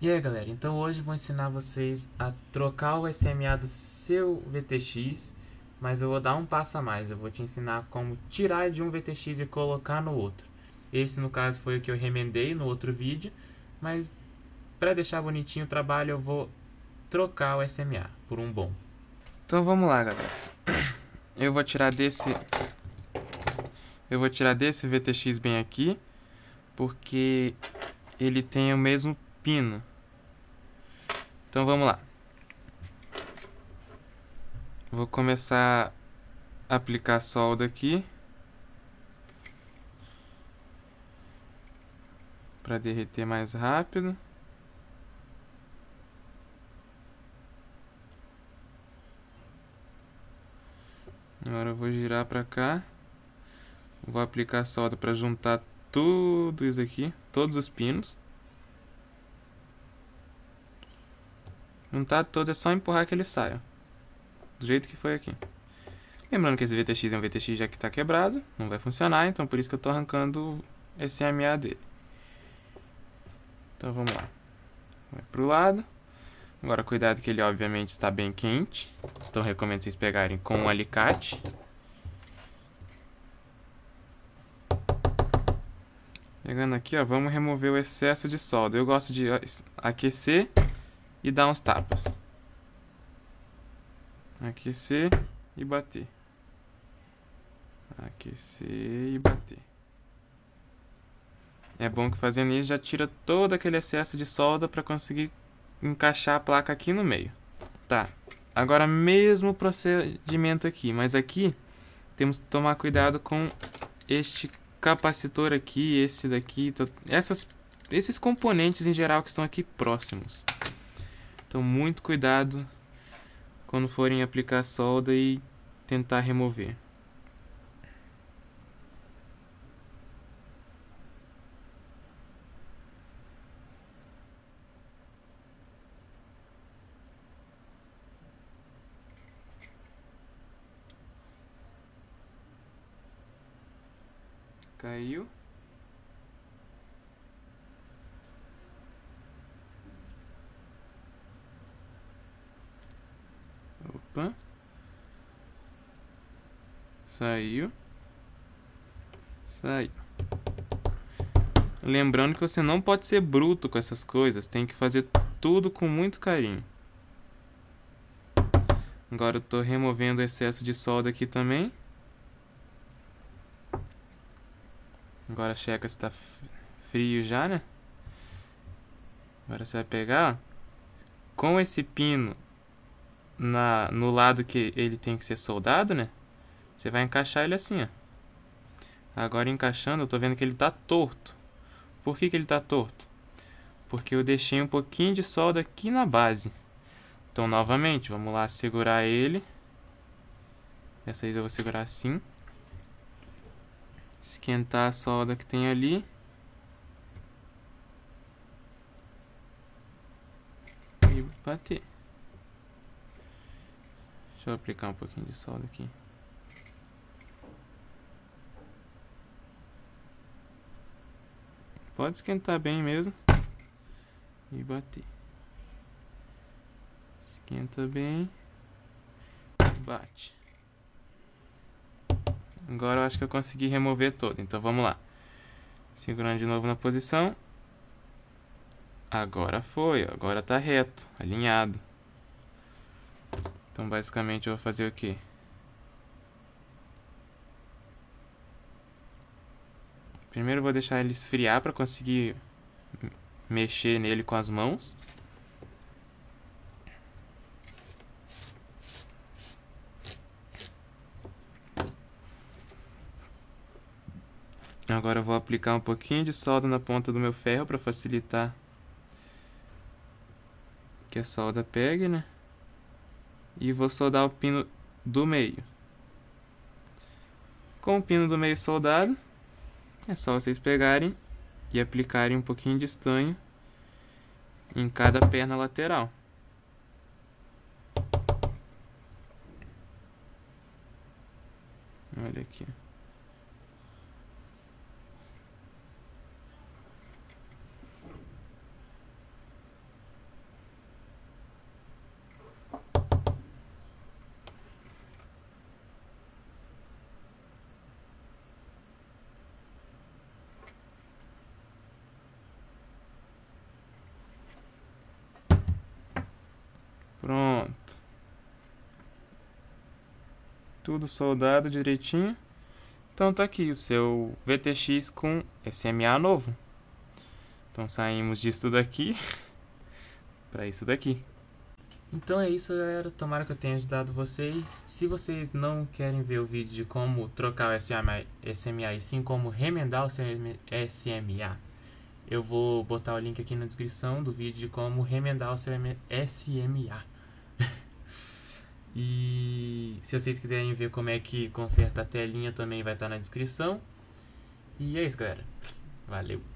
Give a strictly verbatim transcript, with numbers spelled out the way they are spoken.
E aí galera, então hoje vou ensinar vocês a trocar o S M A do seu V T X, mas eu vou dar um passo a mais, eu vou te ensinar como tirar de um V T X e colocar no outro. Esse no caso foi o que eu remendei no outro vídeo, mas para deixar bonitinho o trabalho eu vou trocar o S M A por um bom. Então vamos lá galera, eu vou tirar desse, eu vou tirar desse V T X bem aqui, porque ele tem o mesmo pino. Então vamos lá. Vou começar a aplicar solda aqui para derreter mais rápido. Agora eu vou girar para cá. Vou aplicar solda para juntar tudo isso aqui, todos os pinos. Juntar todos é só empurrar que ele saia, do jeito que foi aqui. Lembrando que esse V T X é um V T X já que está quebrado, não vai funcionar, então por isso que eu estou arrancando o S M A dele. Então vamos lá. Vai pro lado. Agora cuidado que ele obviamente está bem quente, então recomendo vocês pegarem com um alicate. Pegando aqui, ó, vamos remover o excesso de solda. Eu gosto de aquecer e dar uns tapas. Aquecer e bater. Aquecer e bater. É bom que fazendo isso já tira todo aquele excesso de solda para conseguir encaixar a placa aqui no meio. Tá, agora mesmo procedimento aqui, mas aqui temos que tomar cuidado com este capacitor aqui, esse daqui, essas, esses componentes em geral que estão aqui próximos. Então muito cuidado quando forem aplicar solda e tentar remover. Caiu. Opa. Saiu. Saiu. Lembrando que você não pode ser bruto com essas coisas, tem que fazer tudo com muito carinho. Agora eu estou removendo o excesso de solda aqui também. Agora checa se está frio já, né? Agora você vai pegar, ó, com esse pino na, no lado que ele tem que ser soldado, né? Você vai encaixar ele assim, ó. Agora encaixando, eu tô vendo que ele tá torto. Por que que ele tá torto? Porque eu deixei um pouquinho de solda aqui na base. Então novamente, vamos lá segurar ele. Dessa vez eu vou segurar assim. Esquentar a solda que tem ali. E bater. Deixa eu aplicar um pouquinho de solda aqui. Pode esquentar bem mesmo. E bater. Esquenta bem. Bate. Agora eu acho que eu consegui remover todo. Então vamos lá. Segurando de novo na posição. Agora foi. Agora tá reto. Alinhado. Então basicamente eu vou fazer o quê? Primeiro eu vou deixar ele esfriar para conseguir mexer nele com as mãos. Agora eu vou aplicar um pouquinho de solda na ponta do meu ferro para facilitar que a solda pegue, né? E vou soldar o pino do meio. Com o pino do meio soldado, é só vocês pegarem e aplicarem um pouquinho de estanho em cada perna lateral. Olha aqui. Pronto. Tudo soldado direitinho. Então tá aqui o seu V T X com S M A novo. Então saímos disso daqui para isso daqui. Então é isso, galera. Tomara que eu tenha ajudado vocês. Se vocês não querem ver o vídeo de como trocar o S M A e sim como remendar o seu S M A, eu vou botar o link aqui na descrição do vídeo de como remendar o seu S M A. E se vocês quiserem ver como é que conserta a telinha, também vai estar na descrição. E é isso, galera. Valeu!